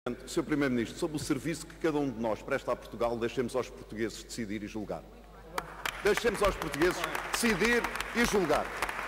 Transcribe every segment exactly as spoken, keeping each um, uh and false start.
senhor Primeiro-Ministro, sobre o serviço que cada um de nós presta a Portugal, deixemos aos portugueses decidir e julgar. Deixemos aos portugueses decidir e julgar.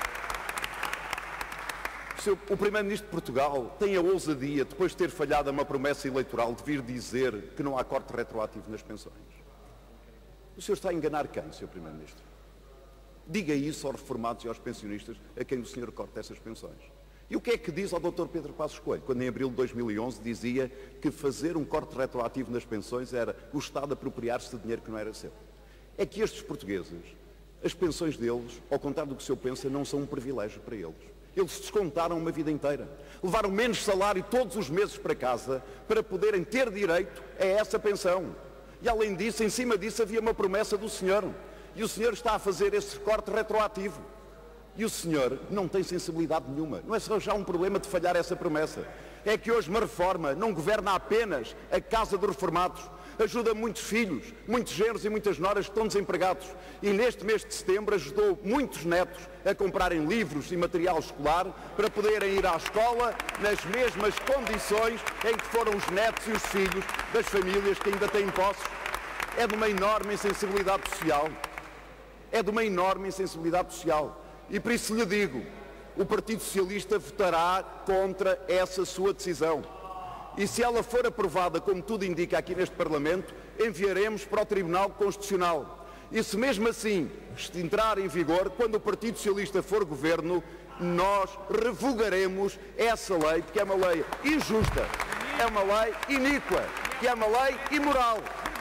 O Primeiro-Ministro de Portugal tem a ousadia, depois de ter falhado a uma promessa eleitoral, de vir dizer que não há corte retroativo nas pensões. O senhor está a enganar quem, senhor Primeiro-Ministro? Diga isso aos reformados e aos pensionistas a quem o senhor corta essas pensões. E o que é que diz ao doutor Pedro Passos Coelho, quando em abril de dois mil e onze dizia que fazer um corte retroativo nas pensões era o Estado apropriar-se de dinheiro que não era seu? É que estes portugueses, as pensões deles, ao contrário do que o senhor pensa, não são um privilégio para eles. Eles descontaram uma vida inteira. Levaram menos salário todos os meses para casa para poderem ter direito a essa pensão. E além disso, em cima disso, havia uma promessa do senhor. E o senhor está a fazer esse corte retroativo. E o senhor não tem sensibilidade nenhuma. Não é só já um problema de falhar essa promessa. É que hoje uma reforma não governa apenas a casa dos reformados. Ajuda muitos filhos, muitos genros e muitas noras que estão desempregados. E neste mês de setembro ajudou muitos netos a comprarem livros e material escolar para poderem ir à escola nas mesmas condições em que foram os netos e os filhos das famílias que ainda têm posses. É de uma enorme insensibilidade social. É de uma enorme insensibilidade social. E por isso lhe digo, o Partido Socialista votará contra essa sua decisão. E se ela for aprovada, como tudo indica aqui neste Parlamento, enviaremos para o Tribunal Constitucional. E se mesmo assim entrar em vigor, quando o Partido Socialista for governo, nós revogaremos essa lei, porque é uma lei injusta, é uma lei iníqua, que é uma lei imoral.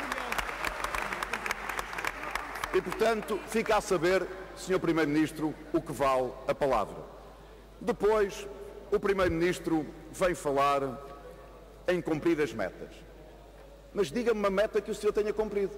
E, portanto, fica a saber, senhor Primeiro-Ministro, o que vale a palavra. Depois, o Primeiro-Ministro vem falar em cumprir as metas. Mas diga-me uma meta que o senhor tenha cumprido.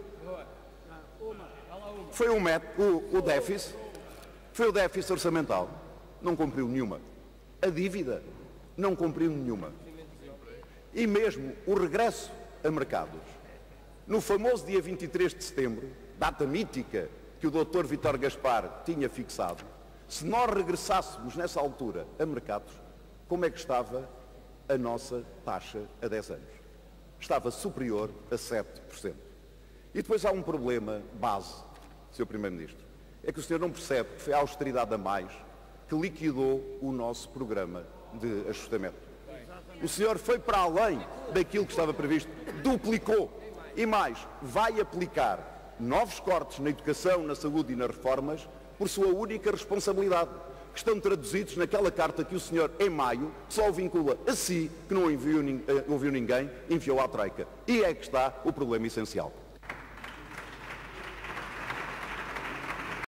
Foi o, met, o, o déficit, foi o déficit orçamental. Não cumpriu nenhuma. A dívida, não cumpriu nenhuma. E mesmo o regresso a mercados. No famoso dia vinte e três de setembro, data mítica que o doutor Vítor Gaspar tinha fixado, se nós regressássemos nessa altura a mercados, como é que estava a nossa taxa a dez anos? Estava superior a sete por cento. E depois há um problema base, senhor Primeiro-Ministro, é que o senhor não percebe que foi a austeridade a mais que liquidou o nosso programa de ajustamento. O senhor foi para além daquilo que estava previsto, duplicou, e mais, vai aplicar novos cortes na educação, na saúde e nas reformas por sua única responsabilidade, que estão traduzidos naquela carta que o senhor, em maio, só o vincula a si, que não enviou, ouviu ninguém, enviou à Troika. E é que está o problema essencial.